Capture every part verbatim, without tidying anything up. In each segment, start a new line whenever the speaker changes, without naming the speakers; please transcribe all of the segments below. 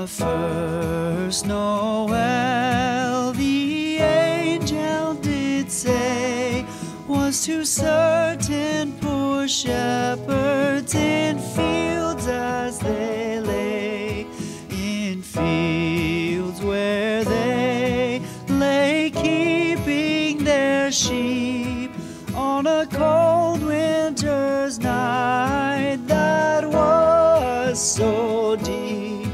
The first Noel, the angel did say, was to certain poor shepherds in fields as they lay, in fields where they lay keeping their sheep on a cold winter's night that was so deep.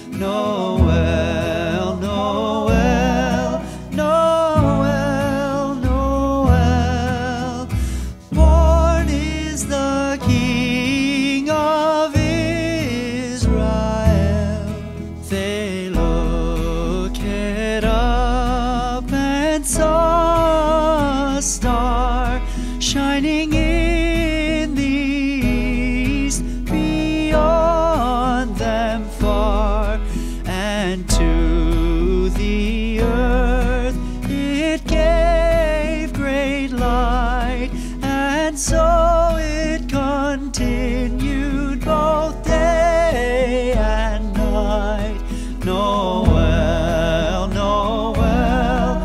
Noel, Noel, Noel, Noel, born is the King of Israel. They looked up and saw a star shining in the east beyond them far, and to the earth it gave great light, and so it continued both day and night. Noel, Noel,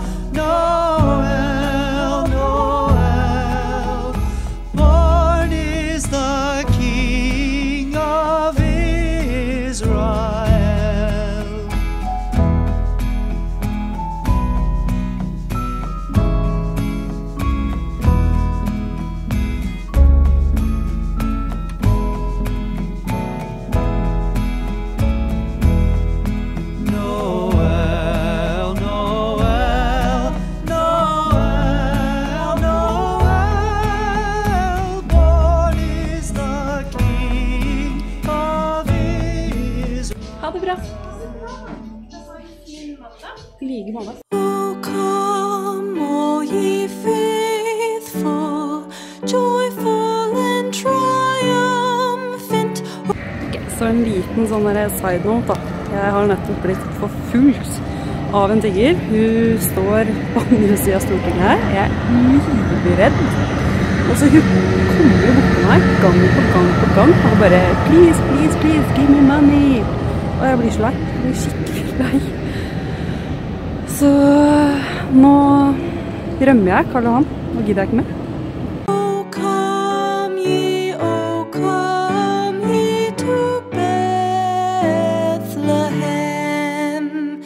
Noel, Noel, born is the King of Israel. Noel, Noel, Noel, Noel, born is the King of Israel.
Ha det bra. I like måte.
Oh, come, all ye faithful, joyful and triumphant.
Ok, så en liten sånn der side note da. Jeg har nettopp blitt forfulgt av en tigger. Hun står på andre siden av Stortinget her. Jeg er livredd. Og så hun kommer jo bort til meg gang på gang på gang og bare please, please, please, give me money. Og jeg blir så lei. Jeg blir skikkelig lei. Så nå rømmer jeg, Karl Johan. Nå gidder jeg ikke mer.
Oh, come ye, oh, come ye to Bethlehem.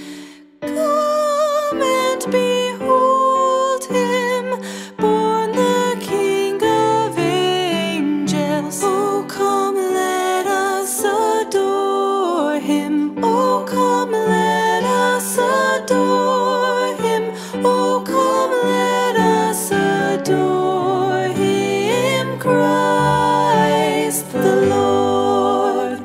Come and behold him, born the King of angels. Oh, come, let us adore him. Oh, come, let us adore him. Oh, come, let us adore him, Christ the Lord,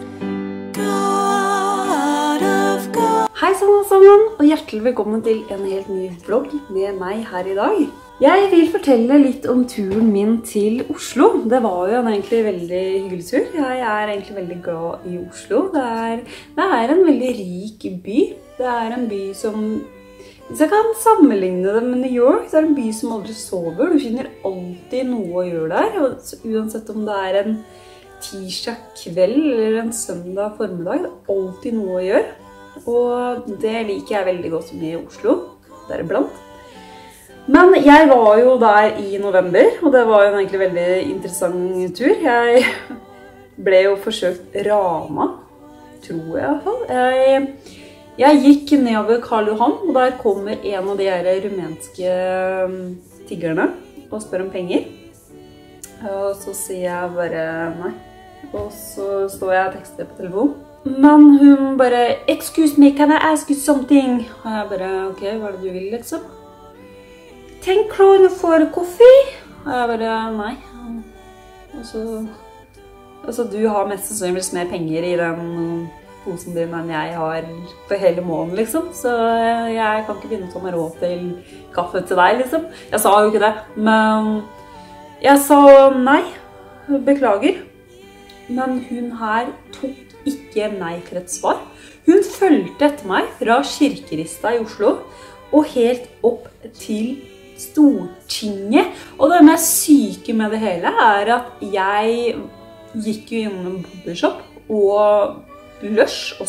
God of God.
Hei sammen sammen, og hjertelig velkommen til en helt ny vlogg med meg her i dag. Jeg vil fortelle litt om turen min til Oslo. Det var jo en egentlig veldig hyggelig tur. Jeg er egentlig veldig glad i Oslo. Det er, det er en veldig rik by. Det er en by som, hvis jeg kan sammenligne det med New York, så er det en by som aldri sover. Du finner alltid noe å gjøre der, og uansett om det er en tirsdag kveld eller en søndag formiddag, det er alltid noe å gjøre. Og det liker jeg veldig godt med Oslo, deriblant. Men jeg var jo der i november, og det var jo en egentlig veldig interessant tur. Jeg ble jo forsøkt rana, tror jeg i hvert fall. Jeg, jeg gikk nedover Karl Johan, og der kommer en av de her rumenske tiggerne og spør om penger. Og så sier jeg bare nei. Og så står jeg og tekster på telefon. Men hun bare, excuse me, can I ask you something? Og jeg bare, ok, hva er det du vil liksom? Ten kroner for kaffe? Og jeg bare, nei. Og så, altså du har mest sannsynligvis mer penger i den posen din enn jeg har for hele måneden liksom. Så jeg kan ikke begynne å ta meg råd til kaffe til deg liksom. Jeg sa jo ikke det, men jeg sa nei, beklager. Men hun her tok ikke nei for et svar. Hun følte etter meg fra Kirkerista i Oslo og helt opp til Stortinget. Og det mest syke med det hele er at jeg gikk jo innom en barbershop og Lush også.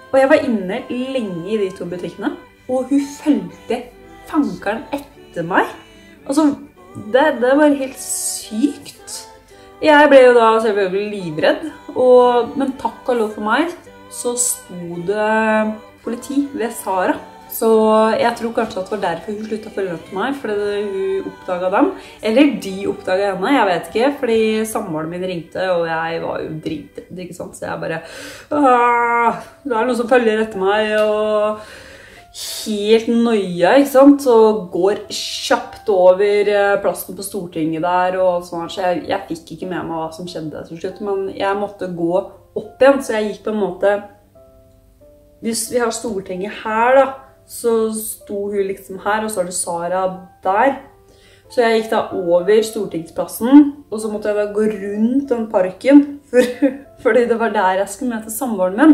Og jeg var inne lenge i de to butikkene, og hun følte fankeren etter meg. Altså, det, det var helt sykt. Jeg ble jo da selvfølgelig livredd, og, men takk og lov for meg, så sto det politi ved Sara. Så jeg tror kanskje at det var derfor hun sluttet å følge opp til meg, fordi hun oppdaget dem. Eller de oppdaget henne, jeg vet ikke, fordi samboeren min ringte, og jeg var jo dritredd, ikke sant? Så jeg bare, Åh, det er noen som følger etter meg, og helt nøye, ikke sant? Og går kjapt over plassen på Stortinget der, og sånn, så jeg, jeg fikk ikke med meg hva som skjedde til slutt, men jeg måtte gå opp igjen, så jeg gikk på en måte, hvis vi har Stortinget her da, så sto hun liksom her, og så var det Sara der. Så jeg gikk da over Stortingsplassen, og så måtte jeg da gå rundt den parken, for, fordi det var der jeg skulle møte samboeren min.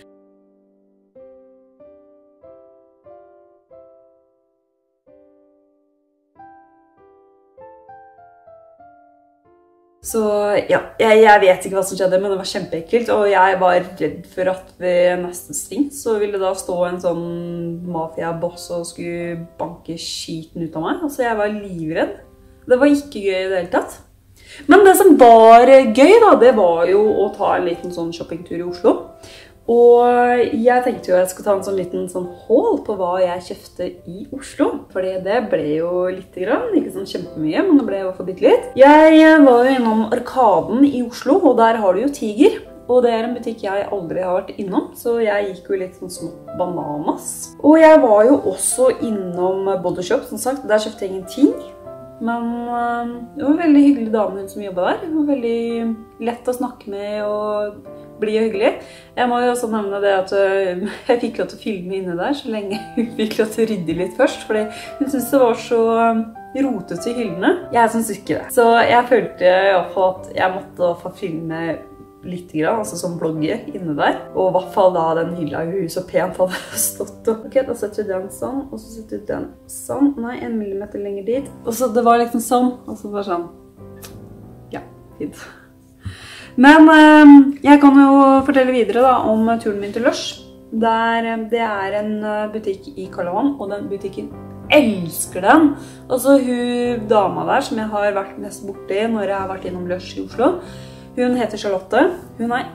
Så ja, jeg, jeg vet ikke hva som skjedde, men det var kjempeekkelt, og jeg var redd for at ved neste sving så ville da stå en sånn mafia-boss og skulle banke skiten ut av meg. Altså jeg var livredd. Det var ikke gøy i det hele tatt. Men det som var gøy da, det var jo å ta en liten sånn shoppingtur i Oslo. Og jeg tenkte jo jeg skulle ta en sånn liten sånn haul på hva jeg kjøpte i Oslo. Fordi det ble jo litt grann, ikke sånn kjempemye, men det ble jo for bitte litt. Jeg var jo innom Arkaden i Oslo, og der har du jo Tiger. Og det er en butikk jeg aldri har vært innom, så jeg gikk jo litt sånn smått bananas. Og jeg var jo også innom Bodyshop, som sagt. Der kjøpte jeg ingenting. Men øh, det var en veldig hyggelig dame hun som jobbet der. Det var veldig lett å snakke med og bli hyggelig. Jeg må jo også nevne det at øh, jeg fikk lov til å filme inne der, så lenge hun fikk lov til å rydde litt først, fordi hun syntes det var så rotete i hyllene. Jeg synes ikke det. Så jeg følte i hvert fall at jeg måtte få filme litt grann, altså som blogge inne der. Og i hvert fall da den hylla hun så pent hadde stått. Ok, da setter du den sånn, og så setter du den sånn. Nei, en millimeter lenger dit. Og så det var liksom sånn, og så bare sånn. Ja, fint. Men øh, jeg kan jo fortelle videre da om turen min til Lush. Der, det er en butikk i Karl Johan, og den butikken elsker den. Altså hun dama der som jeg har vært mest borti når jeg har vært innom Lush i Oslo, hun heter Charlotte. Hun er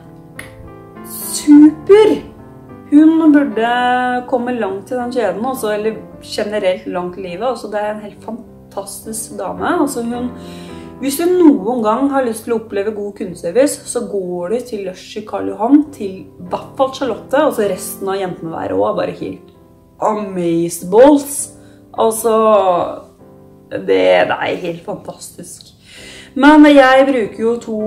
super! Hun burde komme langt til den kjeden, også, eller generelt langt i livet. Altså, det er en helt fantastisk dame. Altså, hun, hvis du noen gang har lyst til å oppleve god kundeservice, så går du til Lush i Karl Johan, til i hvert fall Charlotte, og så resten av jentene der også, bare helt amazeballs. Altså, det, det er helt fantastisk. Men jeg bruker jo to,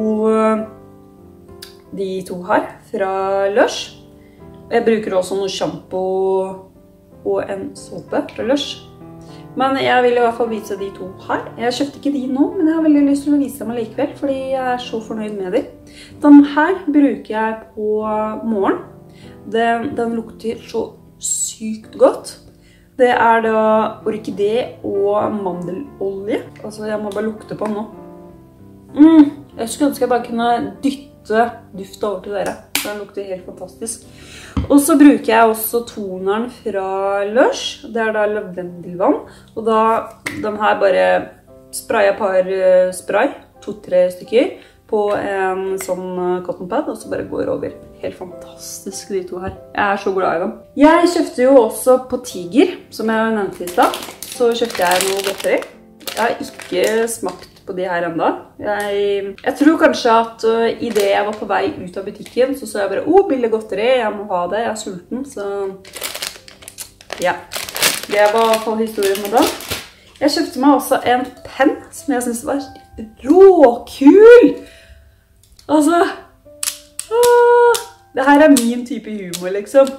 de to her fra Lush. Jeg bruker også noe shampoo og en såpe fra Lush. Men jeg vil i hvert fall vise de to her. Jeg kjøpte ikke de nå, men jeg har veldig lyst til å vise dem likevel, fordi jeg er så fornøyd med dem. Den her bruker jeg på morgen. Den, den lukter så sykt godt. Det er da orkidé og mandelolje. Altså jeg må bare lukte på den nå. Mm, jeg skulle ønske jeg bare kunne dytte duftet over til dere. Den lukter helt fantastisk. Og så bruker jeg også toneren fra Lush. Det er da lavendelvann. Og da, den her bare sprayer et par spray, to-tre stykker, på en sånn cotton pad, og så bare går over. Helt fantastisk de to her. Jeg er så glad i dem. Jeg kjøpte jo også på Tiger, som jeg nevnte i stad. Så kjøpte jeg noe godteri. Jeg har ikke smakt på de her enda. Jeg, jeg tror kanskje at uh, i det jeg var på vei ut av butikken, så så jeg bare, åh, billig godteri, jeg må ha det, jeg er sulten, så ja. Det var i hvert fall historien med den. Jeg kjøpte meg også en penn, som jeg synes var råkul! Altså, åh, det her er min type humor, liksom.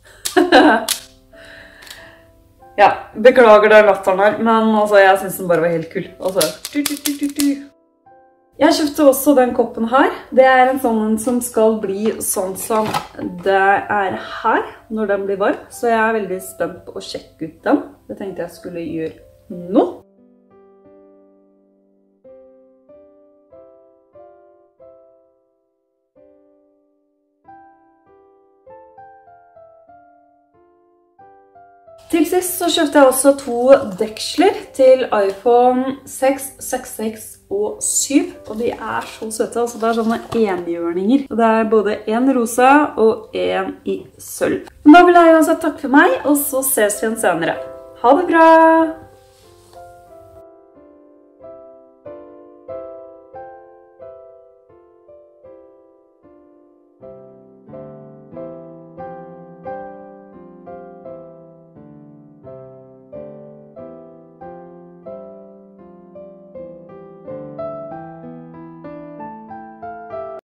Ja, beklager den latteren her, men altså, jeg synes den bare var helt kul. Altså, du, du, du, du, du. Jeg kjøpte også den koppen her. Det er en sånn som skal bli sånn som det er her, når den blir varm. Så jeg er veldig spent på å sjekke ut den. Det tenkte jeg skulle gjøre nå. Til sist så kjøpte jeg også to deksler til iPhone seks, seks, seks og syv. Og de er så søte, altså det er sånne enhjørninger. Og det er både en rosa og en i sølv. Men da vil jeg også takke for meg, og så ses vi igjen senere. Ha det bra!